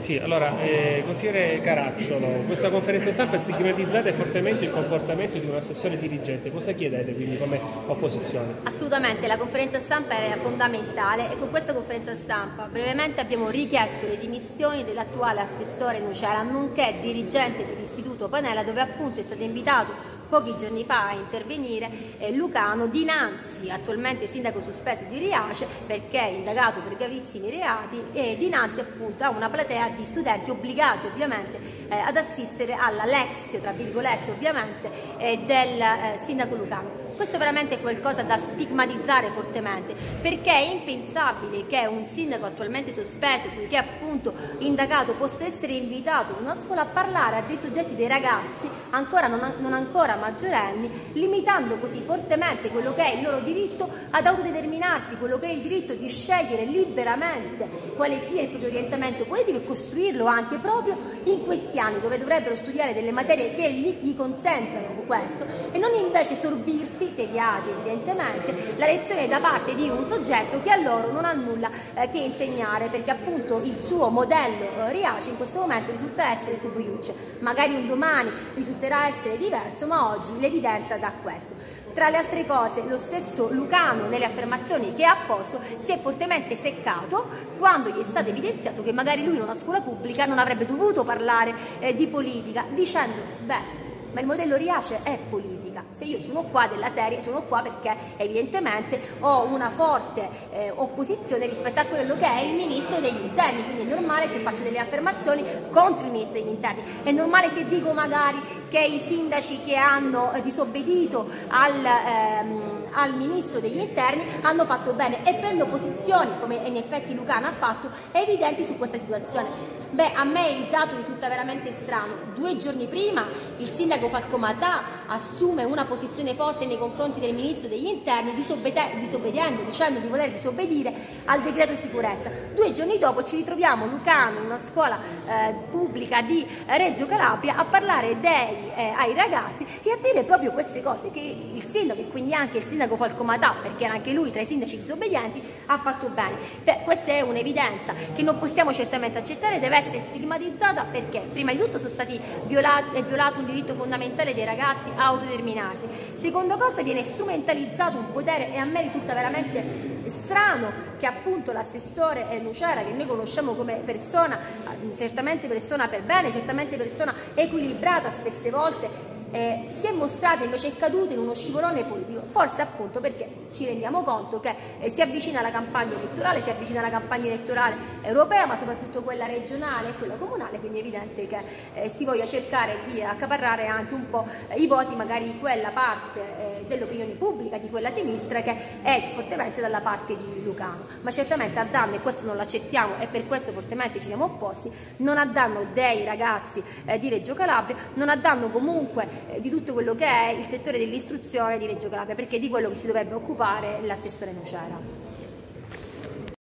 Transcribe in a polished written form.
Sì, allora, consigliere Caracciolo, questa conferenza stampa stigmatizzata fortemente il comportamento di un assessore dirigente. Cosa chiedete quindi come opposizione? Assolutamente, la conferenza stampa era fondamentale e con questa conferenza stampa brevemente abbiamo richiesto le dimissioni dell'attuale assessore Nucera, nonché dirigente dell'istituto Panella, dove appunto è stato invitato pochi giorni fa a intervenire Lucano, dinanzi, attualmente sindaco sospeso di Riace perché è indagato per gravissimi reati, e dinanzi appunto a una platea di studenti obbligati ovviamente ad assistere alla lexio, tra virgolette ovviamente, del sindaco Lucano. Questo veramente è qualcosa da stigmatizzare fortemente, perché è impensabile che un sindaco attualmente sospeso, che è appunto indagato, possa essere invitato in una scuola a parlare a dei soggetti, dei ragazzi non ancora maggiorenni, limitando così fortemente quello che è il loro diritto ad autodeterminarsi, quello che è il diritto di scegliere liberamente quale sia il proprio orientamento politico e costruirlo anche proprio in questi anni, dove dovrebbero studiare delle materie che gli consentano questo e non invece sorbirsi, tediati evidentemente, la lezione da parte di un soggetto che a loro non ha nulla che insegnare, perché appunto il suo modello Riace in questo momento risulta essere sub iudice. Magari un domani risulterà essere diverso, ma oggi l'evidenza dà questo. Tra le altre cose, lo stesso Lucano nelle affermazioni che ha posto si è fortemente seccato quando gli è stato evidenziato che magari lui in una scuola pubblica non avrebbe dovuto parlare di politica, dicendo beh, ma il modello Riace è politica. Se io sono qua della serie, sono qua perché evidentemente ho una forte opposizione rispetto a quello che è il ministro degli interni, quindi è normale se faccio delle affermazioni contro il ministro degli interni, è normale se dico magari che i sindaci che hanno disobbedito al ministro degli interni hanno fatto bene, e prendo posizioni, come in effetti Lucano ha fatto, evidenti su questa situazione. Beh, a me il dato risulta veramente strano. 2 giorni prima il sindaco Falcomatà assume una posizione forte nei confronti del ministro degli interni, disobbediendo, dicendo di voler disobbedire al decreto sicurezza. 2 giorni dopo ci ritroviamo Lucano in una scuola pubblica di Reggio Calabria a parlare ai ragazzi e a dire proprio queste cose, che il sindaco, e quindi anche il sindaco Falcomatà, perché anche lui tra i sindaci disobbedienti, ha fatto bene. Beh, questa è un'evidenza che non possiamo certamente accettare, deve essere stigmatizzata, perché prima di tutto è violato un diritto fondamentale dei ragazzi a autodeterminarsi. Seconda cosa, viene strumentalizzato un potere, e a me risulta veramente strano che appunto l'assessore Nucera, che noi conosciamo come persona, certamente persona per bene, certamente persona equilibrata, spesse volte si è mostrata invece è caduta in uno scivolone politico, forse appunto perché ci rendiamo conto che si avvicina alla campagna elettorale, si avvicina alla campagna elettorale europea, ma soprattutto quella regionale e quella comunale, quindi è evidente che si voglia cercare di accaparrare anche un po' i voti magari di quella parte dell'opinione pubblica, di quella sinistra che è fortemente dalla parte di Lucano, ma certamente a danno, e questo non l'accettiamo e per questo fortemente ci siamo opposti, non a danno dei ragazzi di Reggio Calabria, non a danno comunque di tutto quello che è il settore dell'istruzione di Reggio Calabria, perché è di quello che si dovrebbe occupare l'assessore Nucera.